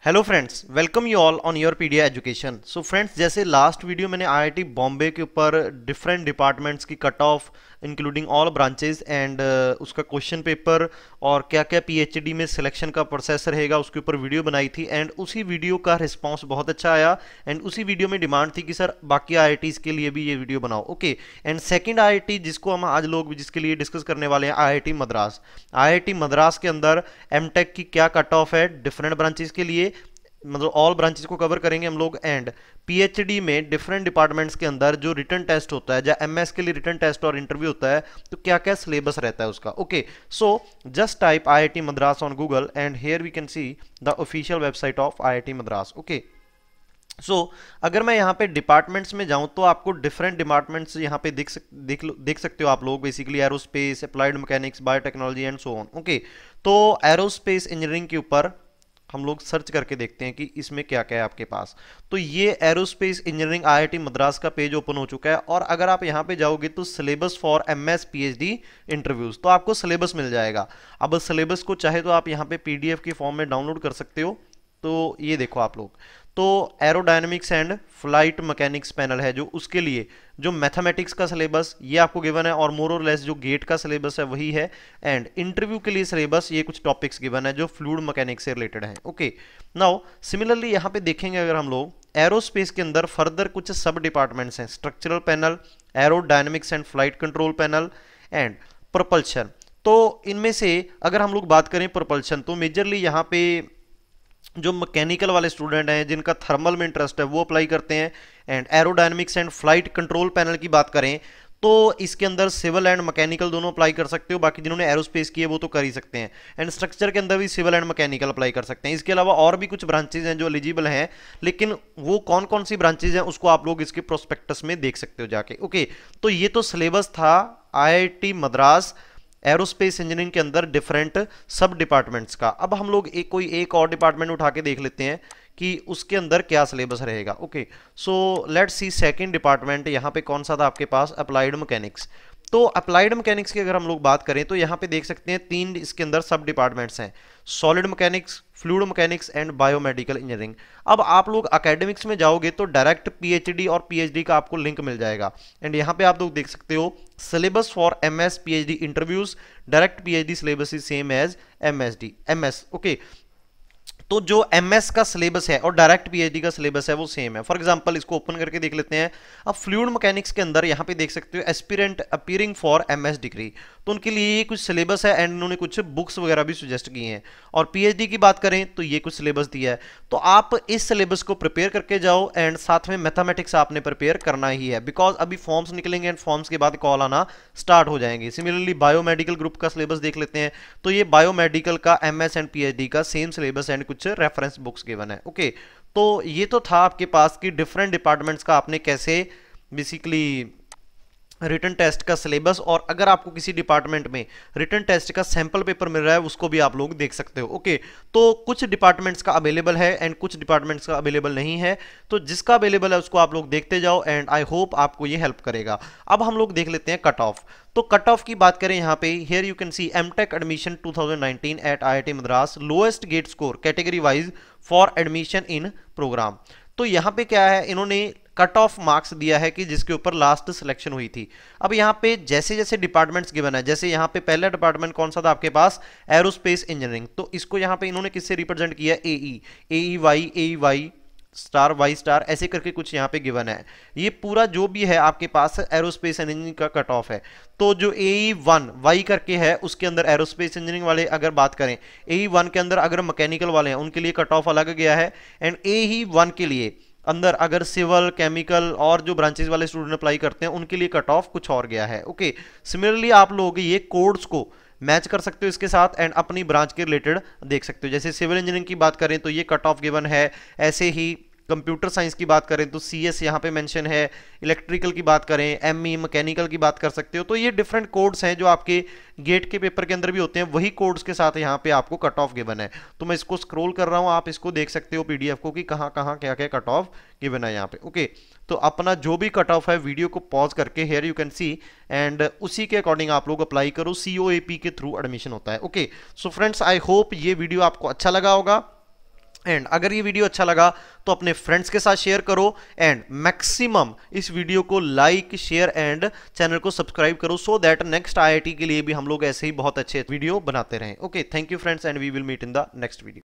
Hello friends, welcome you all on YourPedia education. So friends, जैसे last video मैंने IIT Bombay के ऊपर different departments की cut off including all branches and उसका question paper और क्या क्या पीएचडी में सिलेक्शन का प्रोसेस रहेगा उसके ऊपर वीडियो बनाई थी एंड उसी वीडियो का रिस्पांस बहुत अच्छा आया एंड उसी वीडियो में डिमांड थी कि सर बाकी आईआईटीज के लिए भी ये वीडियो बनाओ। ओके, एंड सेकंड आईआईटी जिसको हम आज लोग जिसके लिए डिस्कस करने वाले हैं, आईआईटी मद्रास। आईआईटी मद्रास के अंदर एमटेक की क्या कट ऑफ है डिफरेंट ब्रांचेस के लिए, मतलब ऑल ब्रांचेस को कवर करेंगे हम लोग। एंड पीएचडी में डिफरेंट डिपार्टमेंट्स के अंदर जो रिटन टेस्ट होता है, जहाँ एमएस के लिए रिटन टेस्ट और इंटरव्यू होता है, तो क्या क्या सिलेबस रहता है उसका। Okay, so just type IIT Madras on Google and here we can see the official website of IIT Madras. Okay, अगर मैं यहाँ पे डिपार्टमेंट्स में जाऊँ तो आपको डिफरेंट डिपार्टमेंट्स यहाँ पे देख सकते हो आप लोग। Basically aerospace, applied mechanics, biotechnology and so on. Okay, तो एरोस्पेस इंजीनियरिंग के ऊपर हम लोग सर्च करके देखते हैं कि इसमें क्या क्या है आपके पास। तो ये एरोस्पेस इंजीनियरिंग आईआईटी मद्रास का पेज ओपन हो चुका है और अगर आप यहाँ पे जाओगे तो syllabus for MS PhD interviews, तो आपको सिलेबस मिल जाएगा। अब सिलेबस को चाहे तो आप यहाँ पे पीडीएफ के फॉर्म में डाउनलोड कर सकते हो। तो ये देखो आप लोग, तो aerodynamics and flight mechanics panel है जो उसके लिए जो मैथमेटिक्स का सिलेबस ये आपको गिवन है और मोर और लेस जो गेट का सिलेबस है वही है। एंड इंटरव्यू के लिए सिलेबस ये कुछ टॉपिक्स गिवन है जो फ्लूइड मैकेनिक्स से रिलेटेड है। ओके, नाउ सिमिलरली यहाँ पे देखेंगे अगर हम लोग एरोस्पेस के अंदर फर्दर कुछ सब डिपार्टमेंट्स हैं, structural panel, aerodynamics and flight control panel and propulsion. तो इनमें से अगर हम लोग बात करें प्रोपल्शन, तो मेजरली यहाँ पे जो मैकेनिकल वाले स्टूडेंट हैं जिनका थर्मल में इंटरेस्ट है वो अप्लाई करते हैं। And aerodynamics and flight control panel की बात करें तो इसके अंदर सिविल एंड मैकेनिकल दोनों अप्लाई कर सकते हो, बाकी जिन्होंने एरोस्पेस की है वो तो कर ही सकते हैं। एंड स्ट्रक्चर के अंदर भी सिविल एंड मैकेनिकल अप्लाई कर सकते हैं। इसके अलावा और भी कुछ ब्रांचेज हैं जो एलिजिबल हैं, लेकिन वो कौन कौन सी ब्रांचेज हैं उसको आप लोग इसके प्रोस्पेक्टस में देख सकते हो जाके। ओके, तो ये तो सिलेबस था आईआईटी मद्रास एरोस्पेस इंजीनियरिंग के अंदर डिफरेंट सब डिपार्टमेंट्स का। अब हम लोग कोई एक और डिपार्टमेंट उठा के देख लेते हैं कि उसके अंदर क्या सिलेबस रहेगा। Okay, so let's see second department यहाँ पे कौन सा था आपके पास, अप्लाइड मैकेनिक्स। तो अप्लाइड मैकेनिक्स की अगर हम लोग बात करें तो यहाँ पे देख सकते हैं तीन इसके अंदर सब डिपार्टमेंट्स हैं, solid mechanics, fluid mechanics and biomedical engineering. अब आप लोग एकेडमिक्स में जाओगे तो डायरेक्ट पीएचडी और पीएचडी का आपको लिंक मिल जाएगा। एंड यहाँ पे आप लोग देख सकते हो syllabus for MS PhD interviews, direct PhD syllabus is same as MS. Okay, तो जो एमएस का सिलेबस है और डायरेक्ट पीएचडी का सिलेबस है वो सेम है। फॉर एग्जांपल इसको ओपन करके देख लेते हैं। अब फ्लूइड मैकेनिक्स के अंदर यहाँ पे देख सकते हो aspirant appearing for MS degree, तो उनके लिए ये कुछ सिलेबस है एंड उन्होंने कुछ बुक्स वगैरह भी सजेस्ट की हैं। और पीएचडी की बात करें तो ये कुछ सिलेबस दिया है, तो आप इस सिलेबस को प्रिपेयर करके जाओ एंड साथ में मैथमेटिक्स आपने प्रिपेयर करना ही है, बिकॉज अभी फॉर्म्स निकलेंगे एंड फॉर्म्स के बाद कॉल आना स्टार्ट हो जाएंगे। सिमिलरली बायोमेडिकल ग्रुप का सिलेबस देख लेते हैं, तो ये बायोमेडिकल का एमएस एंड पीएचडी का सेम सिलेबस एंड कुछ रेफरेंस बुक्स गिवन है। ओके, तो ये तो था आपके पास कि डिफरेंट डिपार्टमेंट्स का आपने कैसे बेसिकली रिटन टेस्ट का सिलेबस, और अगर आपको किसी डिपार्टमेंट में रिटन टेस्ट का सैंपल पेपर मिल रहा है उसको भी आप लोग देख सकते हो। ओके, तो कुछ डिपार्टमेंट्स का अवेलेबल है एंड कुछ डिपार्टमेंट्स का अवेलेबल नहीं है, तो जिसका अवेलेबल है उसको आप लोग देखते जाओ एंड आई होप आपको ये हेल्प करेगा। अब हम लोग देख लेते हैं कट ऑफ। तो कट ऑफ की बात करें यहाँ पे, here you can see MTech admission 2019 at IIT Madras, lowest GATE score category wise for admission in program. तो यहाँ पे क्या है, इन्होंने कट ऑफ मार्क्स दिया है कि जिसके ऊपर लास्ट सिलेक्शन हुई थी। अब यहाँ पे जैसे जैसे डिपार्टमेंट्स गिवन है, जैसे यहाँ पे पहला डिपार्टमेंट कौन सा था आपके पास, एरोस्पेस इंजीनियरिंग, तो इसको यहाँ पे इन्होंने किससे रिप्रेजेंट किया, A Y star Y star ऐसे करके कुछ यहाँ पे गिवन है। ये पूरा जो भी है आपके पास एरोस्पेस इंजीनियरिंग का कट ऑफ है। तो जो AE1 वाई करके है उसके अंदर एरोस्पेस इंजीनियरिंग वाले अगर बात करें, AE1 के अंदर अगर मैकेनिकल वाले हैं उनके लिए कट ऑफ अलग गया है, एंड AE1 के लिए अंदर अगर सिविल, केमिकल और जो ब्रांचेस वाले स्टूडेंट अप्लाई करते हैं उनके लिए कट ऑफ कुछ और गया है। ओके, सिमिलरली आप लोग ये कोड्स को मैच कर सकते हो इसके साथ एंड अपनी ब्रांच के रिलेटेड देख सकते हो। जैसे सिविल इंजीनियरिंग की बात करें तो ये कट ऑफ गिवन है, ऐसे ही कंप्यूटर साइंस की बात करें तो CS यहाँ पे मेंशन है, इलेक्ट्रिकल की बात करें, ME मैकेनिकल की बात कर सकते हो। तो ये डिफरेंट कोड्स हैं जो आपके गेट के पेपर के अंदर भी होते हैं, वही कोड्स के साथ यहाँ पे आपको कट ऑफ गिवन है। तो मैं इसको स्क्रॉल कर रहा हूँ, आप इसको देख सकते हो पीडीएफ को कि कहाँ कहाँ क्या क्या कट ऑफ गिवन है यहाँ पे। ओके, तो अपना जो भी कट ऑफ है वीडियो को पॉज करके here you can see and उसी के अकॉर्डिंग आप लोग अप्लाई करो। COAP के थ्रू एडमिशन होता है। Okay, so friends I hope ये वीडियो आपको अच्छा लगा होगा एंड अगर ये वीडियो अच्छा लगा तो अपने फ्रेंड्स के साथ शेयर करो एंड मैक्सिमम इस वीडियो को लाइक शेयर एंड चैनल को सब्सक्राइब करो सो दैट नेक्स्ट आईआईटी के लिए भी हम लोग ऐसे ही बहुत अच्छे वीडियो बनाते रहें। Okay, thank you friends and we will meet in the next video.